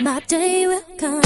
My day will come.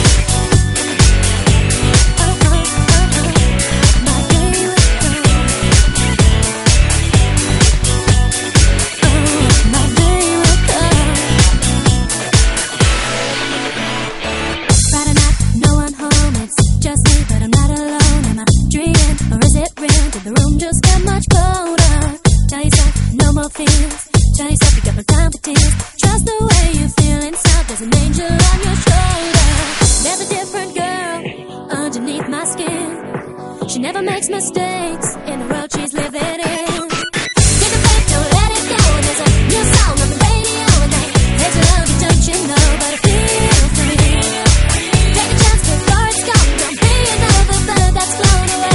The room just got much colder. Tell yourself no more fears. Tell yourself you got no time for tears. Trust the way you feel inside. There's an angel on your shoulder. There's a different girl underneath my skin. She never makes mistakes in the world she's living in. Take a faith, don't let it go. There's a new song on the radio, and there's a love you don't you know, but I feel free. Take a chance before it's gone. Don't be another bird that's flown away.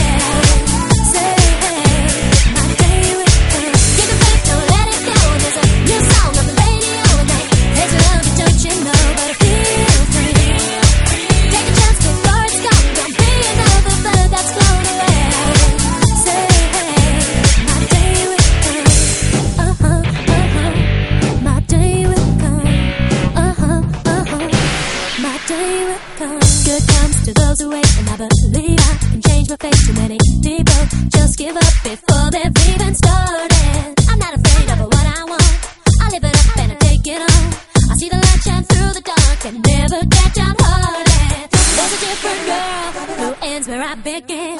Good comes to those who wait, and I believe I can change my fate. Too many people just give up before they've even started. I'm not afraid of what I want. I live it up and I take it on. I see the light shine through the dark and never get downhearted. There's a different girl who ends where I begin.